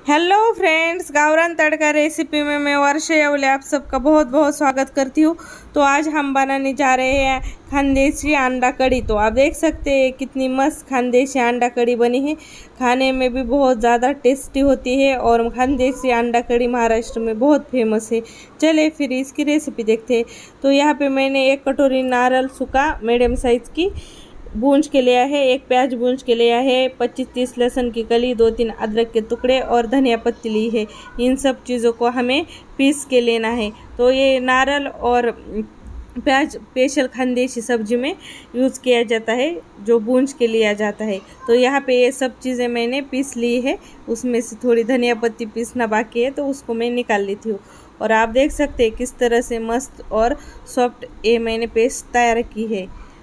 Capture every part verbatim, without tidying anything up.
Hello friends, गावरान तड़का recipe में मैं वर्षा येवले आप सबका बहुत बहुत स्वागत करती हूँ। तो आज हम बनाने जा रहे हैं खानदेशी अंडा कड़ी। तो आप देख सकते हैं कितनी मस्त खानदेशी अंडा कड़ी बनी है। खाने में भी बहुत ज़्यादा टेस्टी होती है और खानदेशी अंडा कड़ी महाराष्ट्र में बहुत फेमस है। चले फिर इसकी रेसिपी देखते हैं। तो यहाँ पे मैंने एक कटोरी नारियल सूखा मीडियम साइज़ की भूंज के लिया है, एक प्याज भूंज के लिया है, पच्चीस तीस लहसुन की कली, दो तीन अदरक के टुकड़े और धनिया पत्ती ली है। इन सब चीज़ों को हमें पीस के लेना है। तो ये नारियल और प्याज स्पेशल खानदेशी सब्जी में यूज़ किया जाता है, जो भूंज के लिया जाता है। तो यहाँ पे ये सब चीज़ें मैंने पीस ली है। उसमें से थोड़ी धनिया पत्ती पीसना बाकी है, तो उसको मैं निकाल लेती हूँ। और आप देख सकते हैं किस तरह से मस्त और सॉफ्ट ये मैंने पेस्ट तैयार की है।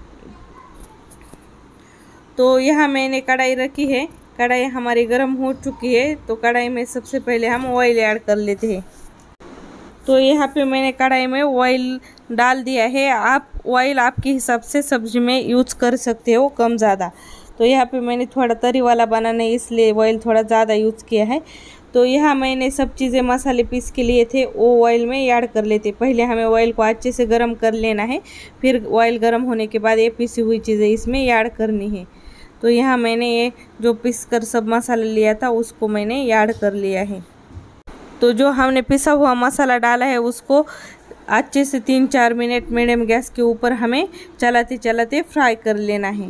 तो यहाँ मैंने कढ़ाई रखी है, कढ़ाई हमारी गर्म हो चुकी है। तो कढ़ाई में सबसे पहले हम ऑयल ऐड कर लेते हैं। तो यहाँ पे मैंने कढ़ाई में ऑयल डाल दिया है। आप ऑयल आपके हिसाब से सब्जी में यूज कर सकते हो, कम ज़्यादा। तो यहाँ पे मैंने थोड़ा तरी वाला बनाना है, इसलिए ऑयल थोड़ा ज़्यादा यूज़ किया है। तो यहाँ मैंने सब चीज़ें मसाले पीस के लिए थे, वो ऑयल में ऐड कर लेते। पहले हमें ऑयल को अच्छे से गर्म कर लेना है, फिर ऑयल गर्म होने के बाद ये पिसी हुई चीज़ें इसमें ऐड करनी है। तो यहाँ मैंने ये जो पीस कर सब मसाला लिया था उसको मैंने ऐड कर लिया है। तो जो हमने पिसा हुआ मसाला डाला है उसको अच्छे से तीन चार मिनट मीडियम गैस के ऊपर हमें चलाते चलाते फ्राई कर लेना है।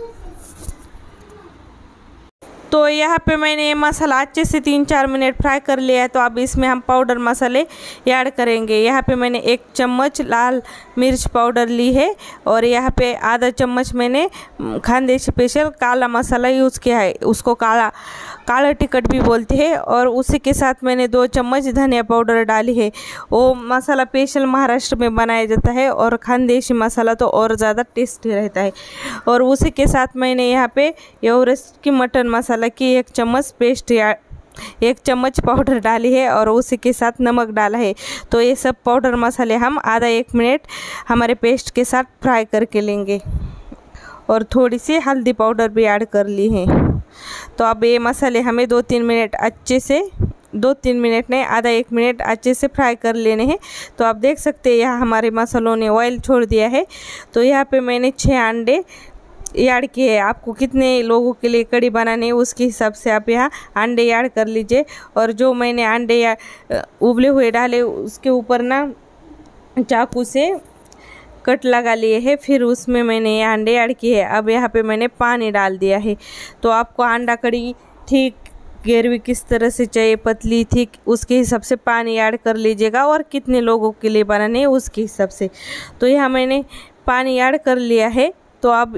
तो यहाँ पे मैंने ये मसाला अच्छे से तीन चार मिनट फ्राई कर लिया है। तो अब इसमें हम पाउडर मसाले ऐड करेंगे। यहाँ पे मैंने एक चम्मच लाल मिर्च पाउडर ली है और यहाँ पे आधा चम्मच मैंने खानदेशी स्पेशल काला मसाला यूज़ किया है, उसको काला काला टिकट भी बोलते हैं। और उसी के साथ मैंने दो चम्मच धनिया पाउडर डाली है। वो मसाला स्पेशल महाराष्ट्र में बनाया जाता है और खानदेशी मसाला तो और ज़्यादा टेस्टी रहता है। और उसी के साथ मैंने यहाँ पे एवरेस्ट की मटन मसाला की एक चम्मच पेस्ट या एक चम्मच पाउडर डाली है और उसी के साथ नमक डाला है। तो ये सब पाउडर मसाले हम आधा एक मिनट हमारे पेस्ट के साथ फ्राई करके लेंगे। और थोड़ी सी हल्दी पाउडर भी ऐड कर ली है। तो अब ये मसाले हमें दो तीन मिनट अच्छे से दो तीन मिनट नहीं आधा एक मिनट अच्छे से फ्राई कर लेने हैं। तो आप देख सकते हैं यहाँ हमारे मसालों ने ऑयल छोड़ दिया है। तो यहाँ पे मैंने छः अंडे ऐड किए हैं। आपको कितने लोगों के लिए कड़ी बनानी है उसके हिसाब से आप यहाँ अंडे ऐड कर लीजिए। और जो मैंने अंडे उबले हुए डाले उसके ऊपर ना चाकू से कट लगा लिए हैं, फिर उसमें मैंने ये अंडे ऐड किए हैं। अब यहाँ पे मैंने पानी डाल दिया है। तो आपको अंडा कड़ी ठीक ग्रेवी किस तरह से चाहिए, पतली थिक, उसके हिसाब से पानी ऐड कर लीजिएगा और कितने लोगों के लिए बनाने है उसके हिसाब से। तो यहाँ मैंने पानी ऐड कर लिया है। तो अब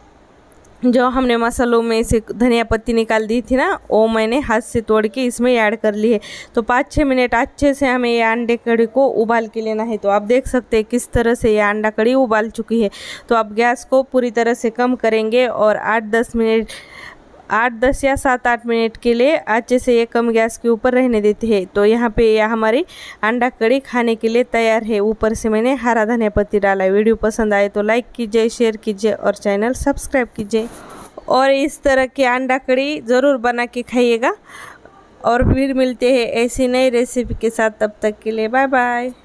जो हमने मसालों में से धनिया पत्ती निकाल दी थी ना, वो मैंने हाथ से तोड़ के इसमें ऐड कर ली है। तो पाँच छः मिनट अच्छे से हमें ये अंडे कड़ी को उबाल के लेना है। तो आप देख सकते हैं किस तरह से ये अंडा कड़ी उबाल चुकी है। तो अब गैस को पूरी तरह से कम करेंगे और आठ दस मिनट आठ दस या सात आठ मिनट के लिए अच्छे से ये कम गैस के ऊपर रहने देते हैं। तो यहाँ पे यह हमारी अंडा कड़ी खाने के लिए तैयार है। ऊपर से मैंने हरा धनिया पत्ती डाला है। वीडियो पसंद आए तो लाइक कीजिए, शेयर कीजिए और चैनल सब्सक्राइब कीजिए। और इस तरह की अंडा कड़ी ज़रूर बना के खाइएगा। और फिर मिलते हैं ऐसी नई रेसिपी के साथ, तब तक के लिए बाय बाय।